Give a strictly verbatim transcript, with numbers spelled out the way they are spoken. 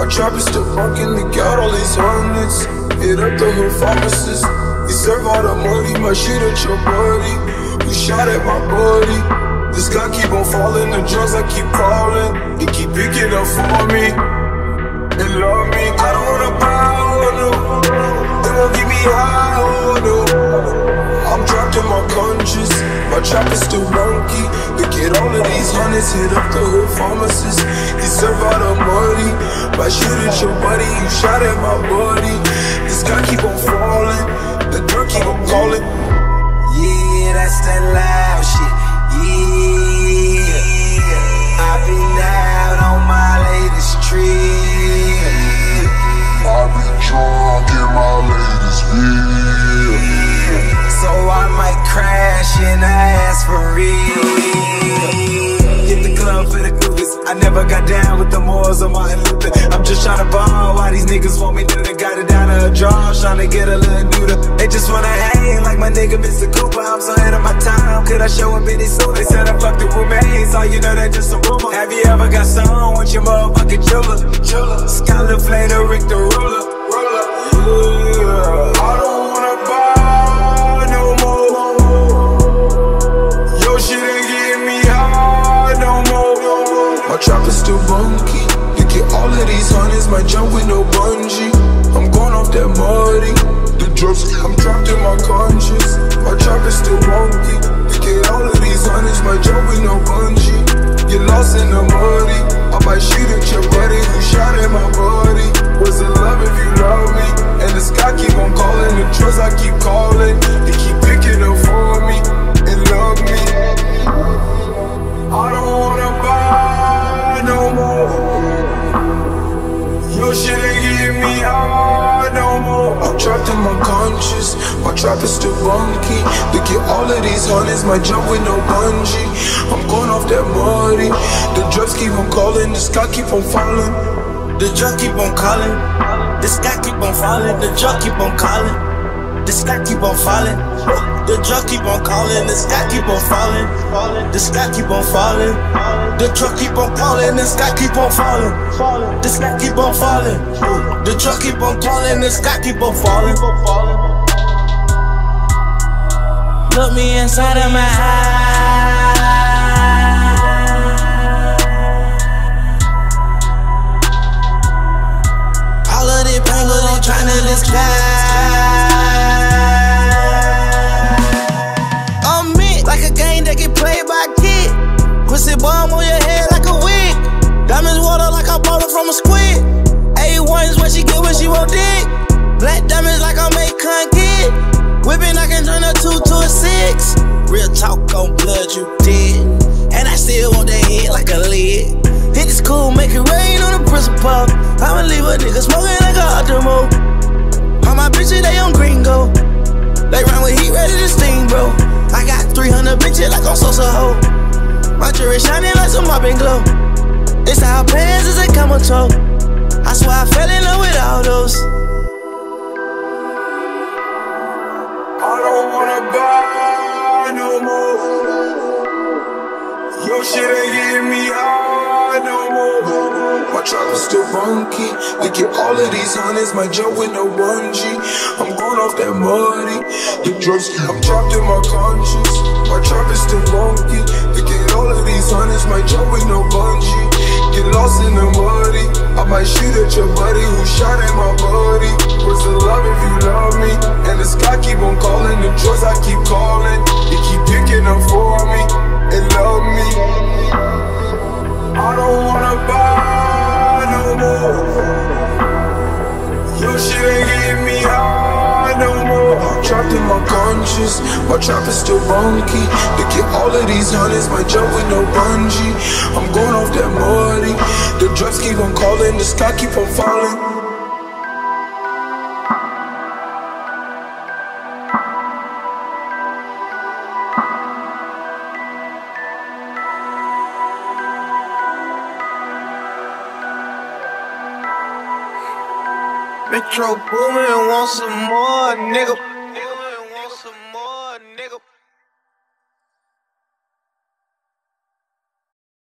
My trap is still bunking, they got all these hundreds. Hit up the hood pharmacist. We serve all the money, my shit at your buddy. We shot at my buddy. This guy keep on falling, the drugs I keep calling. He keep picking up for me and love me. I don't wanna buy, oh no. They won't get me high, oh no. I'm trapped in my conscience. My trap is still monkey. We get all of these hundreds, hit up the hood pharmacist. He serve all the money. My shit at your buddy, you shot at my buddy. This guy keep on falling, the drug keep on calling. Yeah, that's that loud shit. Yeah, I've been out on my latest trip. I've been drunk in my latest beer. So I might crash and ask for real. Hit the club for the goofies. I never got down with the morals of Martin Luther. I'm just tryna ball. Why these niggas want me to? They got it down to a draw, tryna get a little neuter. They just wanna hang like my nigga Mister Cooper. I'm so ahead of my time. Could I show a bitty soon? They said I fucked the roommates. All you know that just a rumor. Have you ever got some with your motherfucking jeweler? Skyler Flater, Rick the Ruler. Yeah, I don't wanna buy no more. Your shit ain't getting me high no more. My trap is still bunky. You get all of these hundreds, might jump with no bungee. I'm going off that muddy. The drugs, I'm trapped in my conscience. My trap is still wonky. You get all of these hundreds, might jump with no bungee. Get lost in the muddy. I might shoot at your buddy who shot at my buddy. Was it love if you love me? And the sky keep on calling, the drugs I keep calling. They keep picking up for me and love me. I don't wanna buy no more. Your shit ain't getting me high no more. I'm trapped in my conscience. My trap is still bunky. They get all of these hundreds, might jump with no bungee. I'm going off that muddy. The drugs keep on calling, the sky keep on falling. The drug keep on calling. The sky keep on falling. The drug keep on calling. The sky keep on falling. The drug keep on calling. The sky keep on falling. The sky keep on falling. The truck keep on calling. The sky keep on falling. The sky keep on falling. The truck keep on calling. The sky keep on falling. Look me inside of my eyes. All of the pain goes on trying to disguise. I'm meant like a game that get played by a kid. Pussy bomb on your head like a wig. Diamonds water like I bought it from a squid. A one's what she get when she won't dig. Black diamonds like I make cunt kid. Whipping, I can turn a two to a six. Real talk on blood, you did. And I still want that head like a lid. Hit this cool, make it rain on the principal. I'ma leave a nigga smoking like a Optimo. All my bitches, they on gringo. They run with heat, ready to sting, bro. I got three hundred bitches like on Sosa Ho. My jewelry shining like some mopping glow. This how pants is a camel toe. I swear I fell in love with all those. I don't wanna buy no more. Your shit ain't getting me high no more. My trap is still bunky. They get all of these hundreds, might jump with no bungee. I'm going off that muddy. The drugs, I'm trapped in my conscience. My trap is still bunky. They get all of these hundreds, might jump with no bungee. Get lost in the muddy. I might shoot at your buddy who shot at my buddy. Was it love if you love me? And the sky keep on calling, the drugs I keep calling. They keep picking up for me and love me. I don't wanna buy no more. Your shit ain't getting me high no more. I'm trapped in my conscience. My trap is still bunky. They get all of these hundreds, might jump with no bungee. I'm going off that muddy. The drugs keep on calling, the sky keep on falling. Metro Boomin want some more, nigga. Want some more, nigga.